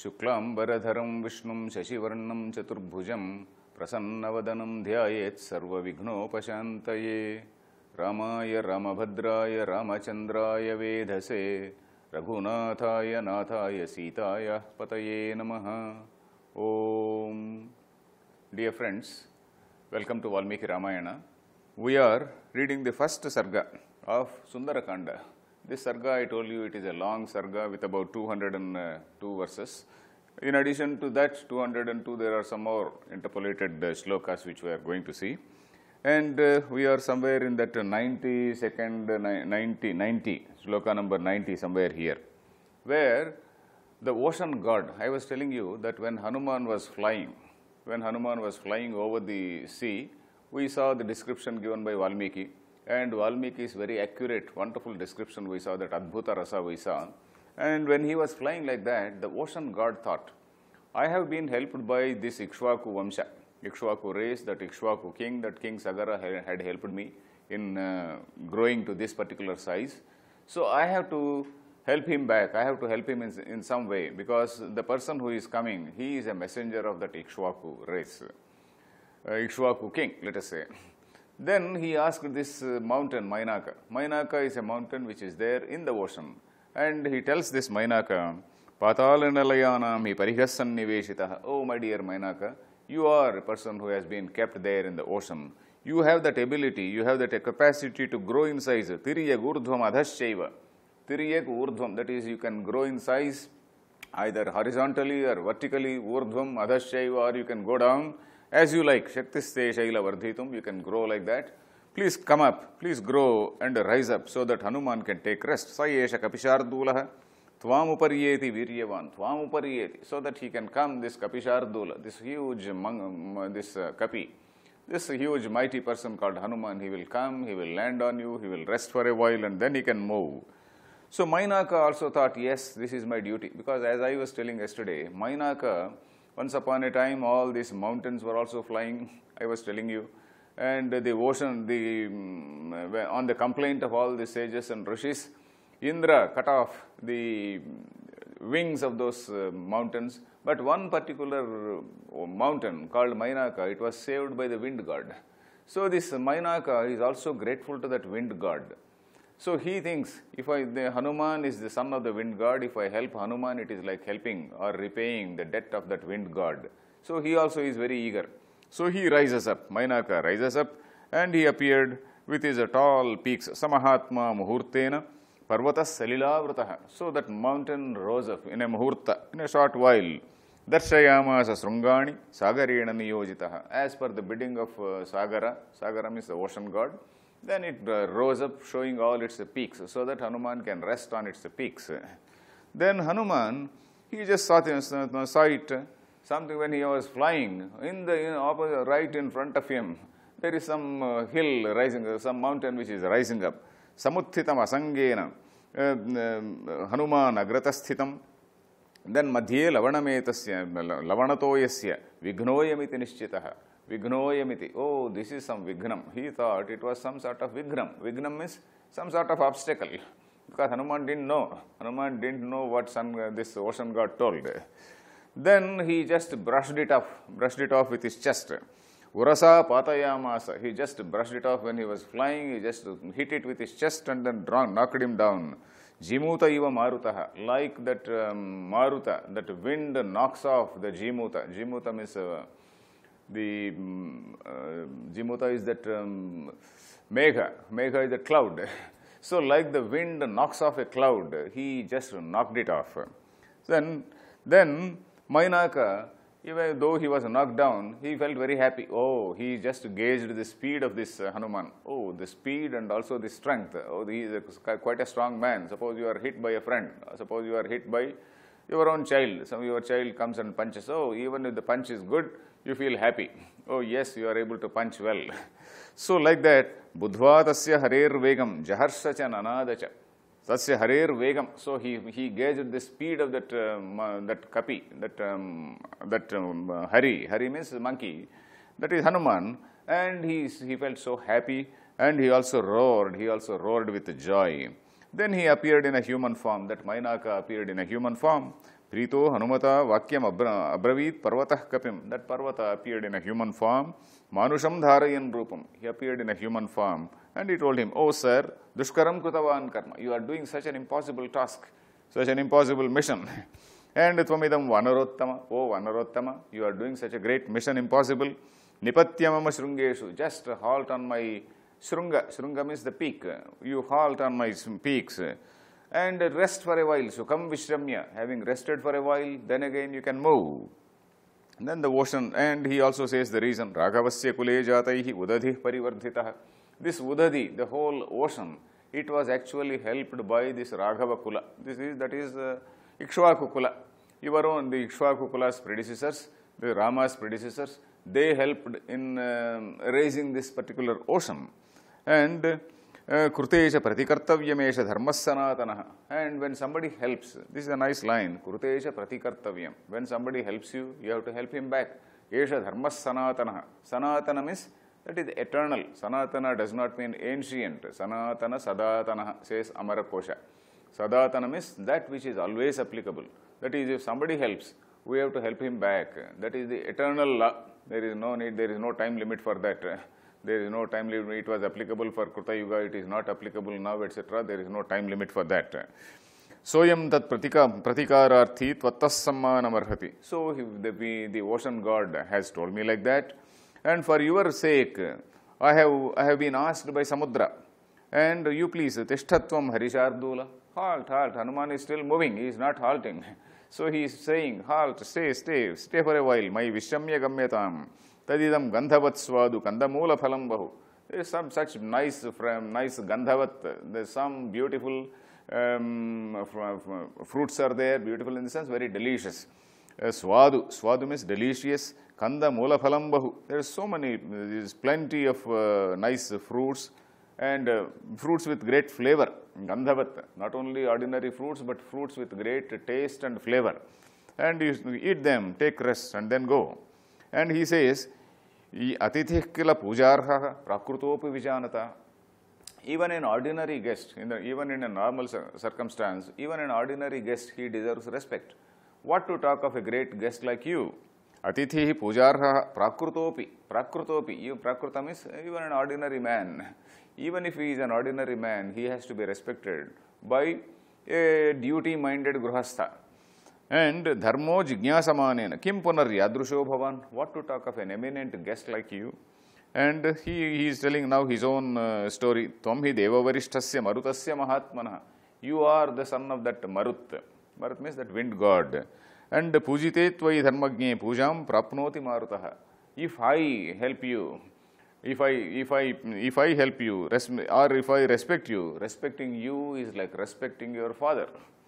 Shuklambaradharam Vishnum Shashivarnam Chaturbhujam Prasannavadanam Dhyayet Sarvavighnopashantaye Ramaya Ramabhadraya Ramachandraya Vedhase Raghunathaya Nathaya Sitaya Pataye Namaha. Om. Dear friends, welcome to Valmiki Ramayana. We are reading the first sarga of Sundarakanda. This sarga, I told you, it is a long sarga with about 202 verses. In addition to that 202, there are some more interpolated shlokas which we are going to see. And we are somewhere in that 90, shloka number 90, somewhere here, where the ocean god, I was telling you that when Hanuman was flying over the sea, we saw the description given by Valmiki. And Valmiki is very accurate, wonderful description we saw, that Advaita rasa we saw. And when he was flying like that, the ocean god thought, I have been helped by this Ikshvaku Vamsha, Ikshvaku race, that Ikshvaku king, that King Sagara had helped me in growing to this particular size. So I have to help him back, I have to help him in some way, because the person who is coming, he is a messenger of that Ikshvaku race, Ikshvaku king, let us say. Then he asked this mountain, Mainaka. Mainaka is a mountain which is there in the ocean. And he tells this Mainaka, Patalanalayanam parihassan niveshitaha. Oh, my dear Mainaka, you are a person who has been kept there in the ocean. You have that ability, you have that capacity to grow in size. Tiriyag urdhvam adhaschaiva. Tiriyag urdhvam, that is, you can grow in size either horizontally or vertically, urdhvam adhaschaiva, or you can go down as you like. Shaktiste shaila vardhitum, you can grow like that. Please come up, please grow and rise up so that Hanuman can take rest. Sayesha kapishardulaha tvam upariyeti viryavan, tvam upariyeti, so that he can come, this kapishardula, this huge kapi, this huge mighty person called Hanuman, he will come, he will land on you, he will rest for a while and then he can move. So Mainaka also thought, yes, this is my duty, because as I was telling yesterday, Mainaka, once upon a time, all these mountains were also flying, I was telling you, and the ocean, on the complaint of all the sages and rishis, Indra cut off the wings of those mountains, but one particular mountain called Mainaka, it was saved by the wind god. So this Mainaka is also grateful to that wind god. So he thinks, if the Hanuman is the son of the wind god, if I help Hanuman, it is like helping or repaying the debt of that wind god. So he also is very eager. So he rises up, Mainaka rises up, and he appeared with his tall peaks. Samahatma muhurtena parvatas salilavrataha. So that mountain rose up in a muhurta, in a short while. Darshayamasa srungani sagarena niyojitaha. As per the bidding of Sagara, Sagara means the ocean god. Then it rose up, showing all its peaks, so that Hanuman can rest on its peaks. Then Hanuman, he just saw it, something when he was flying, in the opposite, right in front of him, there is some hill rising, some mountain which is rising up. Samuthitam asangena, Hanuman agratashthitam. Then madhye lavanatoyasya vignoyamiti nishchitaha. Vignoyamiti. Oh, this is some vignam. He thought it was some sort of vignam. Vignam means some sort of obstacle. Because Hanuman didn't know. Hanuman didn't know what this ocean god told. Then he just brushed it off with his chest. Urasa patayamasa. He just brushed it off when he was flying. He just hit it with his chest and then knocked him down. Jimuta iva marutaha. Like that maruta, that wind knocks off the jimuta. Jimuta means the Jimuta is that Megha. Megha is a cloud. So like the wind knocks off a cloud, he just knocked it off. Then Mainaka, even though he was knocked down, he felt very happy. Oh, he just gauged the speed of this Hanuman. Oh, the speed and also the strength. Oh, he is quite a strong man. Suppose you are hit by a friend. Suppose you are hit by your own child. Your child comes and punches. Oh, even if the punch is good, you feel happy. Oh, yes, you are able to punch well. So, like that, Budhva tasya harer vegam jaharsha cha nanadacha. Tasya harer vegam. So, he gauged the speed of that kapi, that hari. Hari means monkey. That is Hanuman. And he felt so happy, and he also roared with joy. Then he appeared in a human form. That Mainaka appeared in a human form. Prito Hanumata Vakyam Abravit Parvatah Kapim. That Parvata appeared in a human form. Manusham Dharayan Rupam. He appeared in a human form. And he told him, oh sir, Dushkaram Krutavan Karma. You are doing such an impossible task, such an impossible mission. And Tvamidam Vanarottama. Oh Vanarottama, you are doing such a great mission, impossible. Nipatyamama Shrungeshu. Just halt on my Shrunga. Shrunga means the peak. You halt on my peaks. And rest for a while. Sukham Vishramya. Having rested for a while, then again you can move. And then the ocean, and he also says the reason, Raghavasya Kule Jataihi Udadhi Parivardhitaha. This Udadi, the whole ocean, it was actually helped by this Raghava Kula. That is Ikshvaku Kula. Your own, the Ikshvaku Kula's predecessors, the Rama's predecessors, they helped in raising this particular ocean. And Krutesha Pratikartavyamesha Dharmassanatanaha. And when somebody helps, this is a nice line, Krutesha Pratikartavyam. When somebody helps you, you have to help him back. Esha Dharmassanatanaha. Sanatana means that is eternal. Sanatana does not mean ancient. Sanatana Sadatana says Amarakosha. Sadatana means that which is always applicable. That is, if somebody helps, we have to help him back. That is the eternal law. There is no need, there is no time limit for that. There is no time limit. It was applicable for Kruta Yuga, it is not applicable now, etc. There is no time limit for that. Soyam tat pratikararthi tvattassammanam. So the ocean god has told me like that. And for your sake, I have been asked by Samudra. And you please, Tishtatvam Harishardula. Halt, halt. Hanuman is still moving. He is not halting. So he is saying, halt, stay for a while. My Vishamya Gamyatam. Tadidam Gandhavat Swadu Kandamula Phalam Bahu. There is some such nice Gandhavat. There is some beautiful fruits are there. Beautiful in the sense, very delicious. Swadu means delicious. Kanda Mula Phalam Bahu. There is so many, there is plenty of nice fruits and fruits with great flavor. Gandhavat. Not only ordinary fruits, but fruits with great taste and flavor. And you eat them, take rest, and then go. And he says, Atithih kila pujarha prakrutopi vijanata. Even an ordinary guest, even in a normal circumstance, even an ordinary guest, he deserves respect. What to talk of a great guest like you? Atithi pujarha prakrutopi. Prakrutopi. Prakruta means even an ordinary man. Even if he is an ordinary man, he has to be respected by a duty-minded gruhastha. And dharmo jignasamanena kim punar yadrusho bhavan. What to talk of an eminent guest like you? And he is telling now his own story. Tvam hi devavarishthasya marutasya mahatmana. You are the son of that Marut. Marut means that wind god. And pujite tvai dharmagne pujam prapnoti marutaha. If I help you, if I help you, or if I respect you, respecting you is like respecting your father.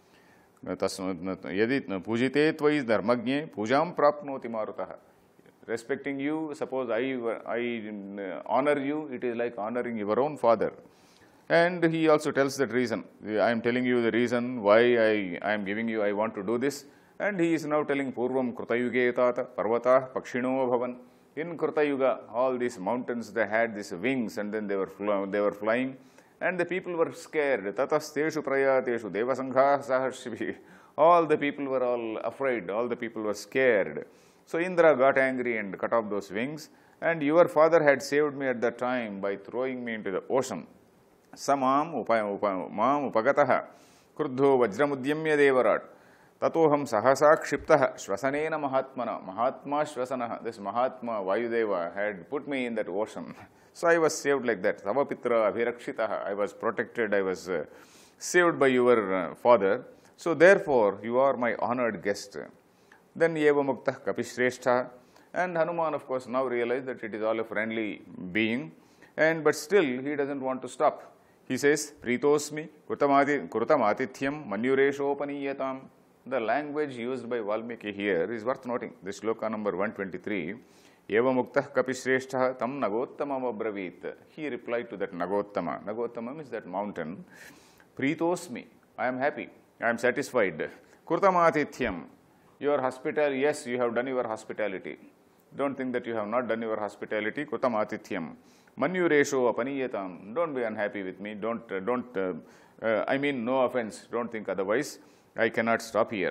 Yadi pujite tvai dharmagne pujam prapnoti marutaha. Respecting you, suppose I honor you, it is like honoring your own father. And he also tells that reason. I am telling you the reason why I am giving you, I want to do this. And he is now telling Purvam Krutayuge tata parvatah pakshino bhavan. In Krutayuga, all these mountains, they had these wings and then they were flying. And the people were scared. Tatasteshu prayateshu devasangha saharshibhi. All the people were all afraid. All the people were scared. So Indra got angry and cut off those wings. And your father had saved me at that time by throwing me into the ocean. Samam upagataha kruddho vajramudyamya devarat. Tatoham sahasa kshiptaha shvasanena mahatmana. Mahatma shvasanaha. This Mahatma Vayudeva had put me in that ocean. So I was saved like that. Savapitra abhirakshitaha. I was protected. I was saved by your father. So therefore, you are my honored guest. Then Yeva Muktah Kapishrestha. And Hanuman, of course, now realized that it is all a friendly being. But still, he doesn't want to stop. He says, Pritosmi Krutam Manyureshopaniyyatam. The language used by Valmiki here is worth noting. This shloka number 123. Eva Muktah Kapishrestha Tam Nagottamam Abravit. He replied to that Nagottama. Nagottama means that mountain. Pritosmi. I am happy. I am satisfied. Krutam Your hospitality, yes, you have done your hospitality. Don't think that you have not done your hospitality. Krutam atithyam. Manyuresho apaniyatam. Don't be unhappy with me. I mean no offense. Don't think otherwise. I cannot stop here.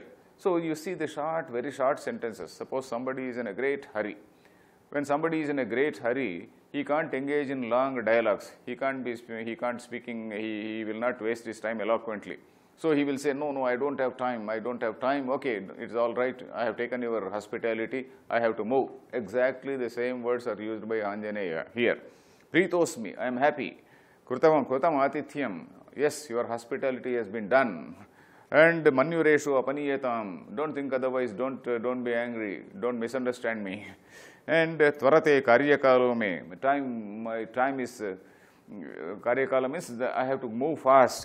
So you see the short, very short sentences. Suppose somebody is in a great hurry. When somebody is in a great hurry, he can't engage in long dialogues. He can't speaking, he will not waste his time eloquently. So he will say, no, I don't have time, okay, it's all right, I have taken your hospitality, I have to move. Exactly the same words are used by Anjaneya here. Pritosmi, I am happy. Krutam atithyam, yes, your hospitality has been done. And manyureshu apaniyatam, don't think otherwise, don't be angry, don't misunderstand me. And tvarate karyakalo me, my time is, karyakala means I have to move fast,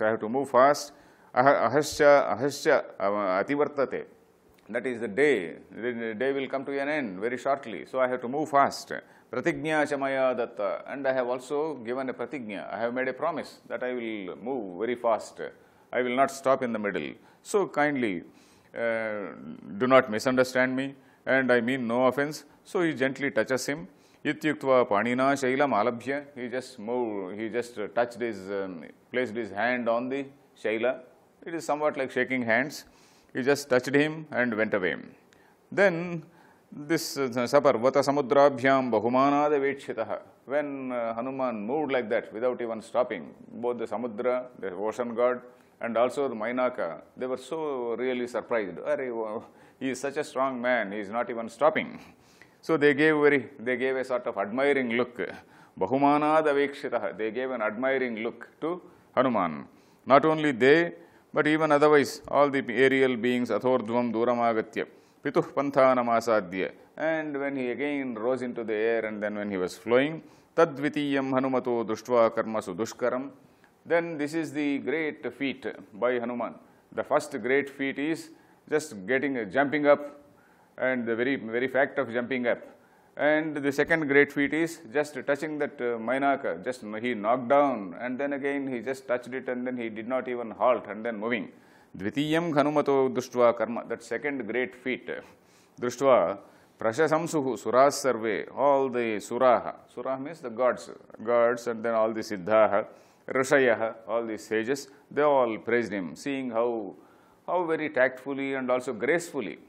ahasya ativartate, that is the day will come to an end very shortly, so I have to move fast. Pratignya chamaya datta, and I have also given a pratignya, I have made a promise that I will move very fast, I will not stop in the middle. So kindly do not misunderstand me, and I mean no offense. So he gently touches him. Ityuktva panina shailam alabhya, he just touched his, placed his hand on the shaila. It is somewhat like shaking hands. He just touched him and went away. Then this saparvata samudrabhyam bahumanada vekshitaha, when Hanuman moved like that without even stopping, both the samudra, the ocean god, and also the Mainaka, they were so really surprised. He is such a strong man, he is not even stopping. So they gave a sort of admiring look. Bahumanada vekshitaha, they gave an admiring look to Hanuman. Not only they, but even otherwise, all the aerial beings, athordhvam duramagatya, pituh panthanam asadhya. And when he again rose into the air, and then when he was flowing, tadvitiyam hanumato dushtva karmasu dushkaram. Then this is the great feat by Hanuman. The first great feat is just jumping up, and the very fact of jumping up. And the second great feat is just touching that Mainaka, just he knocked down, and then again he just touched it, and then he did not even halt, and then moving. Dvitiyam hanumato dushtva karma, that second great feat. Dushtva prashasamsuhu suras sarve, all the suraha. Suraha means the gods, and then all the siddhaha, rishayaha, all the sages, they all praised him, seeing how very tactfully and also gracefully,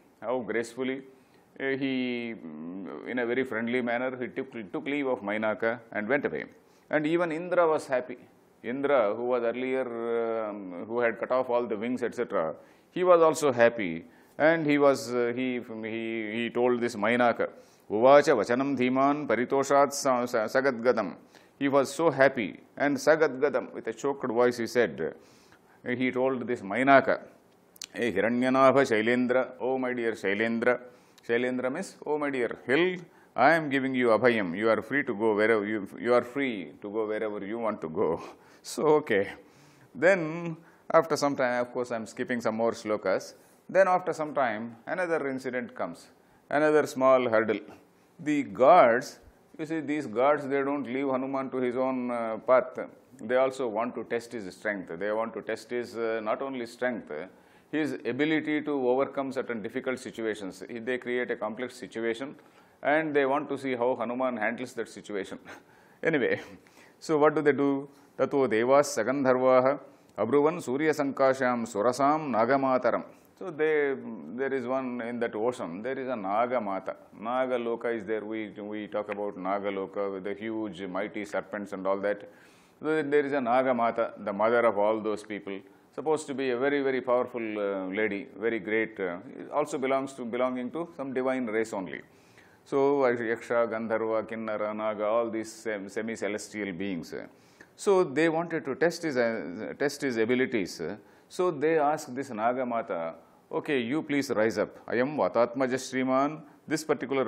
he, in a very friendly manner, he took leave of Mainaka and went away. And even Indra was happy. Indra, who was earlier, who had cut off all the wings, etc., he was also happy. And he told this Mainaka, Uvacha vachanam dhiman paritoshat sagadgadam. He was so happy, and sagadgadam, with a choked voice he said, he told this Mainaka, Hey Hiranyanabha Shailendra, oh my dear Shailendra. Shailendra means, oh my dear hill, I am giving you abhayam. You are free to go wherever you are free to go wherever you want to go. So okay. Then after some time, of course I am skipping some more shlokas. Then after some time, another incident comes, another small hurdle. The gods, you see, these gods, they don't leave Hanuman to his own path. They also want to test his strength. They want to test his not only strength, his ability to overcome certain difficult situations. They create a complex situation, and they want to see how Hanuman handles that situation. Anyway, so what do? Tato devas sagandharvaha abruvan surya sankasham surasam nagamataram. So there is one in that ocean, there is a Nagamata. Nagaloka is there. We talk about Nagaloka with the huge mighty serpents and all that. So there is a Nagamata, the mother of all those people, supposed to be a very, very powerful lady, very great, also belonging to some divine race only. So Yaksha, Gandharva, Kinnara, Naga, all these semi-celestial beings. So they wanted to test his abilities. So they asked this Nagamata, okay, you please rise up. I am Vatatmaja Shriman. This particular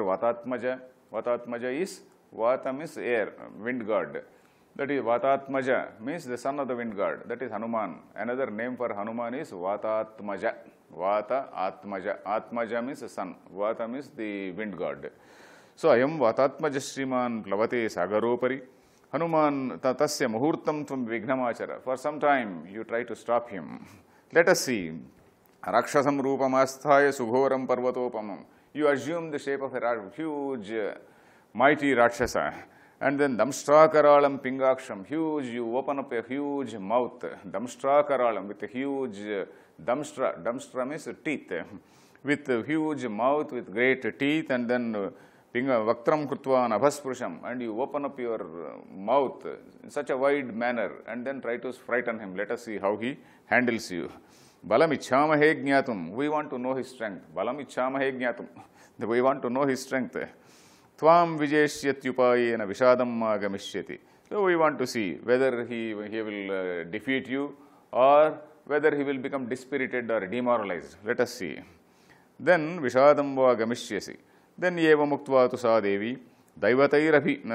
Vatatmaja is, Vata means air, wind god. That is Vatatmaja, means the son of the wind god. That is Hanuman. Another name for Hanuman is Vatatmaja. Vata Atmaja. Atmaja means the son. Vata means the wind god. So I am Vatatmaja Shriman Plavate Sagaropari. Hanuman tasya muhurtam tvam vignamachara. For some time you try to stop him. Let us see. Rakshasam rupam asthaya sughoram parvatopamam. You assume the shape of a huge, mighty Rakshasa. And then damstrakaralam pingaksham, huge, you open up a huge mouth. Damstrakaralam with a huge damstra. Damstra means teeth. with a huge mouth, with great teeth, and then Vaktram Krutva Nabhasprusham, and you open up your mouth in such a wide manner and then try to frighten him. Let us see how he handles you. Balam Ichhamahe Jnatum, we want to know his strength. Balam Ichhamahe Jnatum, we want to know his strength. Tvam Vijeshyatupayena Vishadam Agamishyati. So we want to see whether he will defeat you or whether he will become dispirited or demoralized. Let us see. Then Vishadam Agamishyasi. Then Eva Muktva tu sa Devi, Daivatair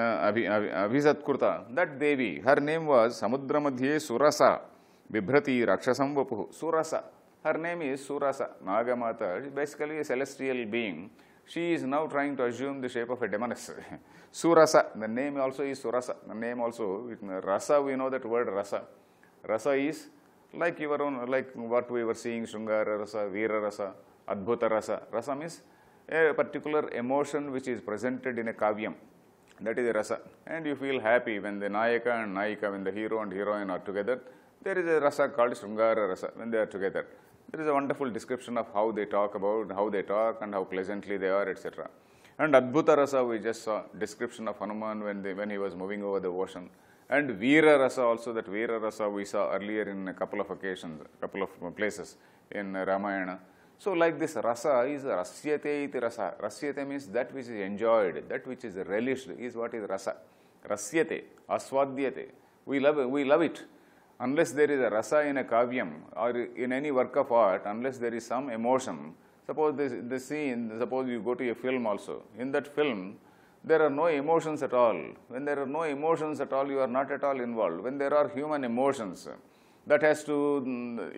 Abhisatkurta. That Devi, her name was Samudra Madhye Surasa, Bibhrati Rakshasam Vapuhu. Surasa. Her name is Surasa. Nagamata, basically a celestial being. She is now trying to assume the shape of a demoness. Surasa. The name also is Surasa. The name also, Rasa, we know that word Rasa. Rasa is like your own, like what we were seeing, Shringara Rasa, Veera Rasa, Adbhuta Rasa. Rasa means a particular emotion which is presented in a kavyam. That is a rasa. And you feel happy when the Nayaka and Nayika, when the hero and heroine are together. There is a rasa called Shringara Rasa when they are together. There is a wonderful description of how they talk and how pleasantly they are, etc. And Adbhuta Rasa, we just saw description of Hanuman when he was moving over the ocean. And Veera Rasa also, that Veera Rasa we saw earlier in a couple of occasions, a couple of places in Ramayana. So like this rasa is rasyate iti rasa. Rasyate means that which is enjoyed, that which is relished is what is rasa. Rasyate, aswadyate. We love it. Unless there is a rasa in a kavyam or in any work of art, unless there is some emotion. Suppose the scene, suppose you go to a film also. In that film, there are no emotions at all. When there are no emotions at all, you are not at all involved. When there are human emotions, it has to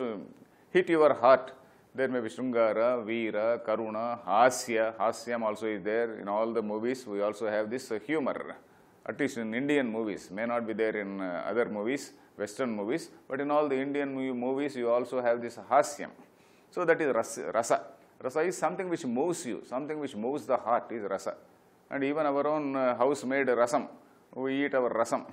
hit your heart. There may be Shringara, Veera, Karuna, Hasya. Hasyam also is there in all the movies. We also have this humor, at least in Indian movies. May not be there in other movies, Western movies, but in all the Indian movies, you also have this Hasyam. So that is rasa. Rasa is something which moves you, something which moves the heart is rasa. And even our own house-made rasam, we eat our rasam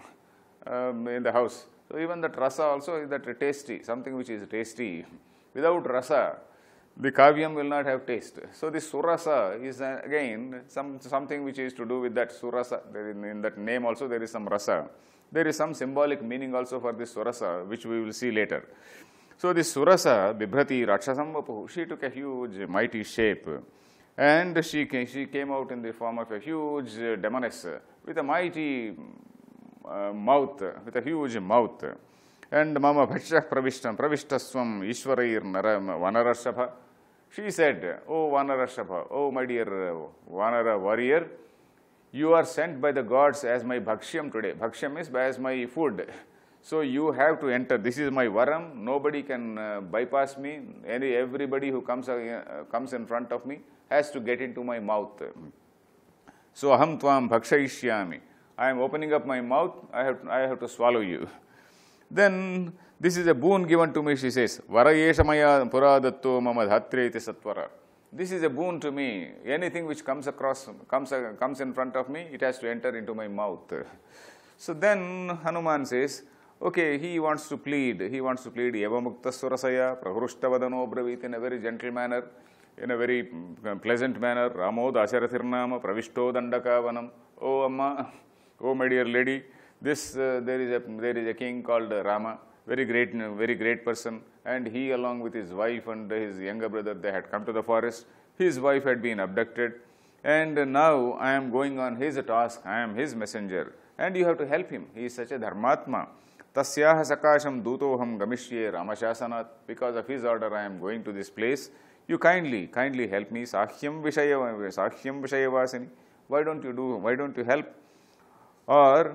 in the house. So even that rasa also is that tasty, something which is tasty. Without rasa, the kavyam will not have taste. So this surasa is again something which is to do with that surasa. In that name also there is some rasa. There is some symbolic meaning also for this surasa, which we will see later. So this surasa, Bibhrati Rakshasam Vapuhu, she took a huge mighty shape. And she came out in the form of a huge demoness with a mighty mouth, with a huge mouth. And Mama Bhakshah Pravishtaswam Ishwarair Vanarashabha. She said, "Oh Vanarashabha, oh my dear Vanara warrior, you are sent by the gods as my Bhakshyam today." Bhakshyam is as my food. So you have to enter. This is my varam. Nobody can bypass me. Everybody who comes in front of me has to get into my mouth. So aham tvam bhakshayishyami. I am opening up my mouth. I have to swallow you. Then this is a boon given to me, she says. Varayesha maya puradatto mama dhatreti satvara. This is a boon to me. Anything which comes in front of me, it has to enter into my mouth. So then Hanuman says, okay, he wants to plead. Eva mukta surasaya prahruštavadano bravit, in a very gentle manner, in a very pleasant manner. Ramo dasarathirnama pravishto dandakavanam. Oh Amma, oh my dear lady, there is a king called Rama, very great person, and he along with his wife and his younger brother, they had come to the forest. His wife had been abducted, and now I am going on his task. I am his messenger, and you have to help him. He is such a dharmatma. Tasyaha sakasham dutoham gamishye Ramashasanat. Because of his order, I am going to this place. You kindly help me. Sakhyam vishayavasini. Why don't you help? Or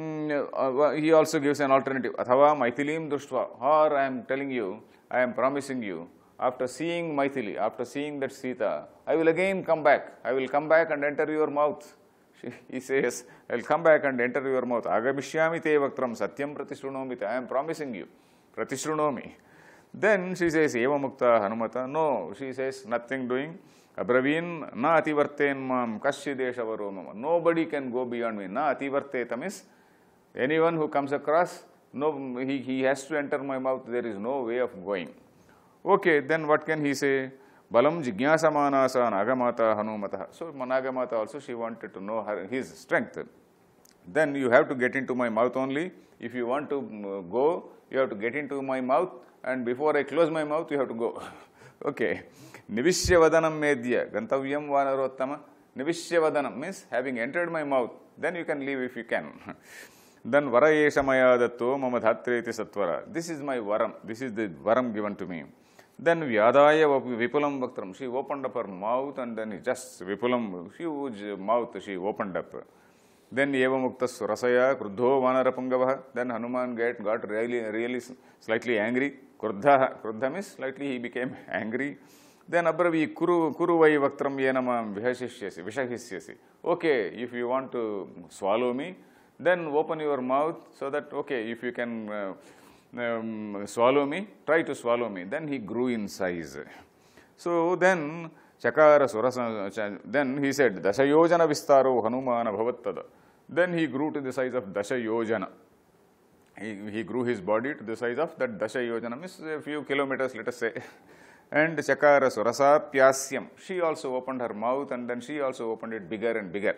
he also gives an alternative. Athava Maithilim Društva. Or I am telling you, I am promising you, after seeing Maithili, after seeing that Sita, I will again come back. I will come back and enter your mouth. He says, I will come back and enter your mouth. Agamishyami te vaktram satyam pratishrunomi. I am promising you. Pratishrunomi. Then she says, Eva mukta Hanumata. No, she says, nothing doing. Abravin na ativarten mam kashyadeshavaro mama. Nobody can go beyond me. Na ativarteta means anyone who comes across, no, he has to enter my mouth. There is no way of going. Okay, then what can he say? Balam jignasamanasa Nagamata Hanumata. So Nagamata also, she wanted to know his strength. Then you have to get into my mouth only. If you want to go, you have to get into my mouth, and before I close my mouth, you have to go. Okay. Nivishya medya gantavyam vanarottama. Nivishya means having entered my mouth, then you can leave if you can. Then varayesha maya datto mama dhatreti satvara. This is my varam. This is the varam given to me. Then vyadaya vipulam vaktram. She opened up her mouth, and then just vipulam, huge mouth she opened up. Then evamukta surasaya kruddho vanarapangavah. Then Hanuman got really slightly angry. Kruddha means slightly he became angry. Then abravi kuru vai vaktram yenamam vishahishyasi. Okay, if you want to swallow me, then open your mouth so that, okay, if you can swallow me, try to swallow me. Then he grew in size. So then Chakara Surasa, then he said, Dashayojana Vistaro Hanumana Bhavattada. Then he grew to the size of Dashayojana. He grew his body to the size of that Dashayojana, means a few kilometers, let us say. And Chakara Surasa Pyasyam. She also opened her mouth, and then she also opened it bigger and bigger.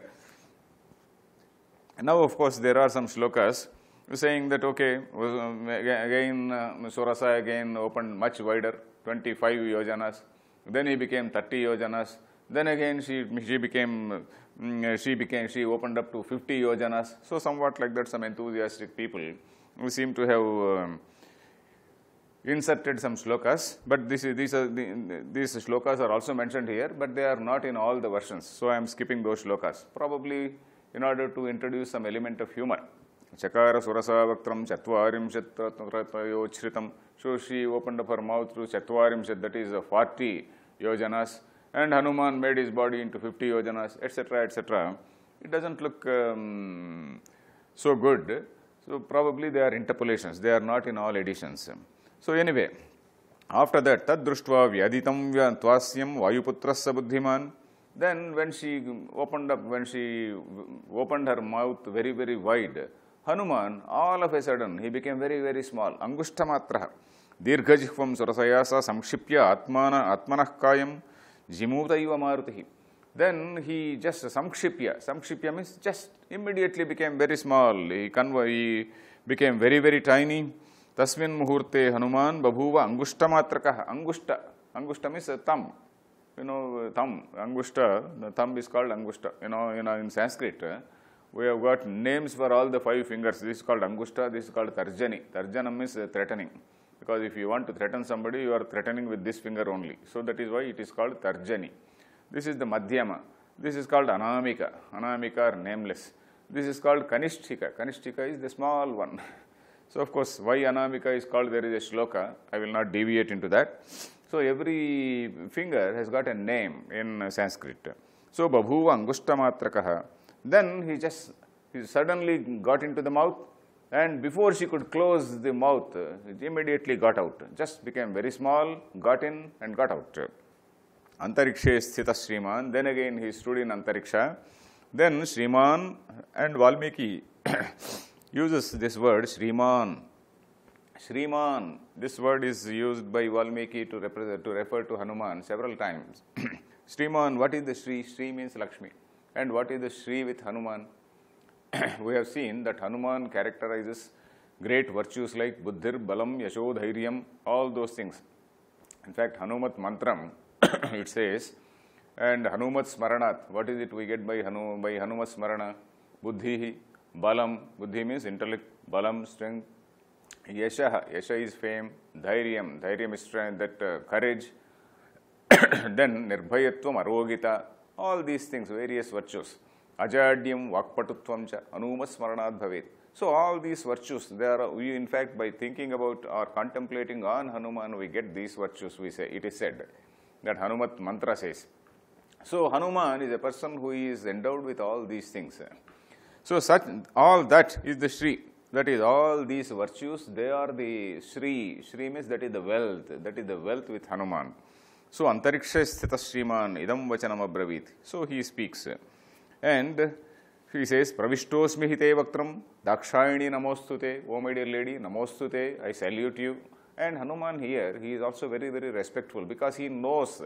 Now, of course, there are some shlokas saying that, okay, again Surasa again opened much wider, 25 yojanas. Then he became 30 yojanas. Then again she opened up to 50 yojanas. So somewhat like that, some enthusiastic people who seem to have inserted some shlokas. But these shlokas are also mentioned here, but they are not in all the versions. So I am skipping those shlokas, probably in order to introduce some element of humor. Chakara Surasa Vaktram Chatvarimshat Yochritam. So she opened up her mouth to Chatvarimshat, that is 40 yojanas, and Hanuman made his body into 50 yojanas, etc., etc. It doesn't look so good. So probably they are interpolations. They are not in all editions. So anyway, after that, Tad Društva Vyaditam Tvasyam Vayuputrasya Buddhiman. Then when she opened her mouth very, very wide, Hanuman, all of a sudden, he became very, very small. Angushtamatra. Dirghajihvam surasayasa samkshipya atmanah kayam jimutaiva marutihi. Then he just samkshipya means just immediately became very small. He became very, very tiny. Tasmin muhurte Hanuman babhuva angushtamatrakah. Angushta means a thumb. You know, thumb. Angushta, the thumb is called Angushta. You know, in Sanskrit, we have got names for all the 5 fingers. This is called Angushta, this is called Tarjani. Tarjana means threatening. Because if you want to threaten somebody, you are threatening with this finger only. So that is why it is called Tarjani. This is the Madhyama. This is called Anamika. Anamika or nameless. This is called Kanishthika. Kanishthika is the small one. So of course, why Anamika is called, there is a shloka. I will not deviate into that. So every finger has got a name in Sanskrit. So Babhuva Angushtamatrakah. Then he suddenly got into the mouth, and before she could close the mouth, it immediately got out. Just became very small, got in and got out. Antarikshe sthita Shriman. Then again he stood in Antariksha. Then Shriman and Valmiki uses this word Shriman. Shriman, this word is used by Valmiki to refer to Hanuman several times. Shriman, what is the Shri? Shri means Lakshmi. And what is the Shri with Hanuman? We have seen that Hanuman characterizes great virtues like Buddhir, Balam, Yasho, Dhairyam, all those things. In fact, Hanumat Mantram, it says, and Hanumat Smaranat, what is it we get by Hanumat Smarana? Buddhihi, Balam, Buddhi means intellect, Balam, strength, Yasha, Yasha is fame, Dhairyam, Dhairyam is strength, that courage, then Nirbhayatvam, Arogita, all these things, various virtues. Ajadyam, Vakpatutvam, Hanumat Smaranat Bhavet. So all these virtues, we in fact by thinking about or contemplating on Hanuman, we get these virtues, it is said that Hanumat Mantra says. So Hanuman is a person who is endowed with all these things. So all that is the Shri. That is, all these virtues, they are the Shri. Shri means that is the wealth with Hanuman. So Antariksha sthita Shriman idam vachanam abravit. So he speaks. And he says, Pravishtoasmi hite vaktram, Dakshayani namostute, O my dear lady, namostute, I salute you. And Hanuman here, he is also very, very respectful, because he knows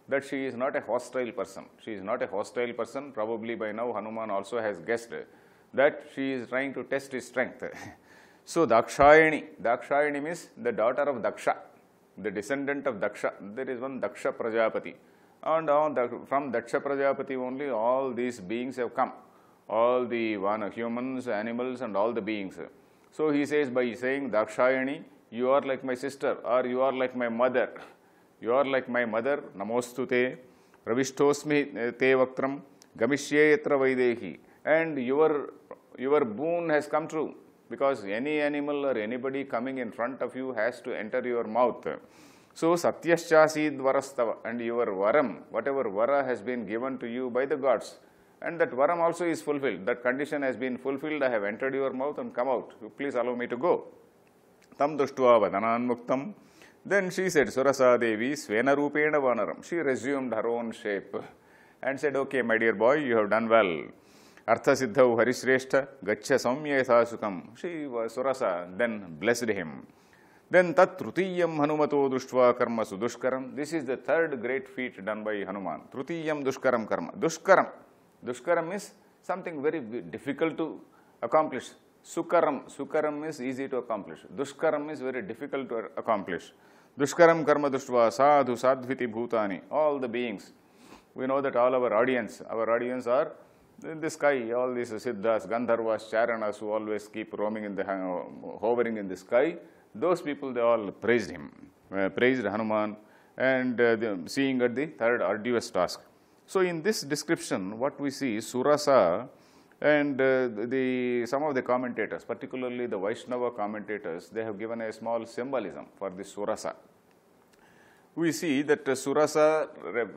that she is not a hostile person. She is not a hostile person. Probably by now Hanuman also has guessed that she is trying to test his strength. So Dakshayani means the daughter of Daksha, the descendant of Daksha. There is one Daksha Prajapati. And from Daksha Prajapati only all these beings have come. All the humans, animals and all the beings. So he says, by saying Dakshayani, you are like my sister or you are like my mother. You are like my mother, namostu te, pravishthosmi te vaktram, gamishye yatra vaidehi. And your boon has come true, because any animal or anybody coming in front of you has to enter your mouth. So, satyaschasid varastava, and your varam, whatever vara has been given to you by the gods, and that varam also is fulfilled. That condition has been fulfilled. I have entered your mouth and come out. Please allow me to go. Tam dushtva vadanan muktam. Then she said, Surasa Devi, Svena Rupena Vanaram. She resumed her own shape and said, okay, my dear boy, you have done well. Artha Siddhau Harishreshta, Gacha Samya Sukam. She was Surasa, then blessed him. Then Tat Trutiyam Hanumato Dushtva Karma Sudushkaram. This is the third great feat done by Hanuman. Trutiyam Dushkaram Karma. Dushkaram. Dushkaram is something very difficult to accomplish. Sukaram is easy to accomplish. Dushkaram is very difficult to accomplish. Dushkaram karma dushtva sadhu sadviti bhutani. All the beings. We know that all our audience are in the sky. All these siddhas, gandharvas, charanas who always keep roaming in the hovering in the sky. Those people, they all praised him, praised Hanuman, and seeing at the third arduous task. So in this description, what we see, Surasa and some of the commentators, particularly the Vaishnava commentators, they have given a small symbolism for this Surasa. We see that Surasa,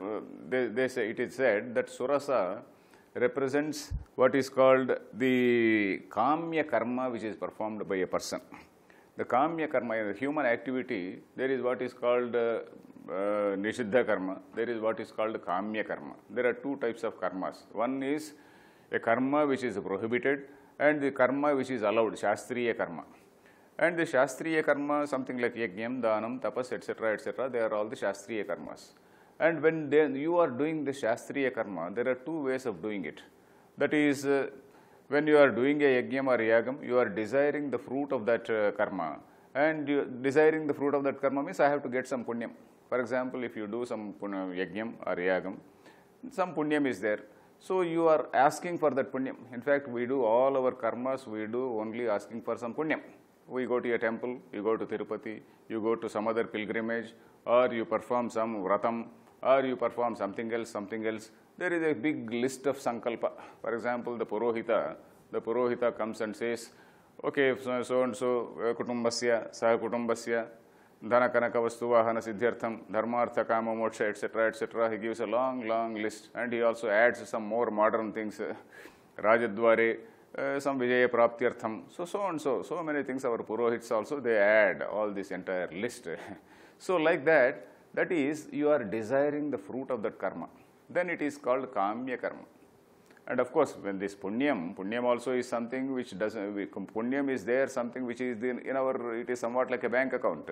it is said that Surasa represents what is called the Kamya Karma, which is performed by a person. The Kamya Karma, in the human activity, there is what is called Nishiddha Karma, there is what is called Kamya Karma. There are two types of karmas. One is a karma which is prohibited and the karma which is allowed, Shastriya Karma. And the Shastriya Karma, something like Yajnam, Dhanam, Tapas, etc., they are all the Shastriya Karmas. And when you are doing the Shastriya Karma, there are two ways of doing it. That is, when you are doing a Yajnam or Yagam, you are desiring the fruit of that karma. And desiring the fruit of that karma means I have to get some punyam. For example, if you do some Yajnam or Yagam, some punyam is there. So you are asking for that punyam. In fact, we do all our karmas, we do only asking for some punyam. We go to a temple, you go to Tirupati, you go to some other pilgrimage, or you perform some vratam, or you perform something else. There is a big list of sankalpa. For example, the Purohita comes and says, okay, so and so, kutumbasya, saha kutumbasya, dhana kanaka vastu vahana siddhyartham, dharma artha kama moksha, etc. He gives a long list, and he also adds some more modern things, Rajadware, some Vijaya Praptyartham, so many things. Our Purohits also, they add all this entire list. So like that is, you are desiring the fruit of that karma. Then it is called Kamya Karma. And of course, when this punyam also is something which doesn't, punyam is there, something which is it is somewhat like a bank account.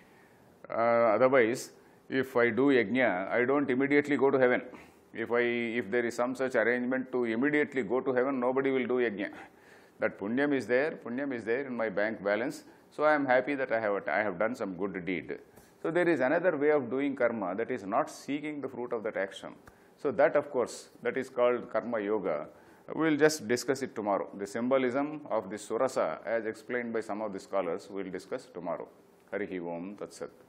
Otherwise, if I do yajna, I don't immediately go to heaven. If there is some such arrangement to immediately go to heaven, nobody will do yajna. That punyam is there in my bank balance. So I am happy that I have done some good deed. So there is another way of doing karma, that is not seeking the fruit of that action. So that, of course, that is called karma yoga. We will just discuss it tomorrow. The symbolism of the Surasa, as explained by some of the scholars, we will discuss tomorrow. Harihi Om Tat Sat.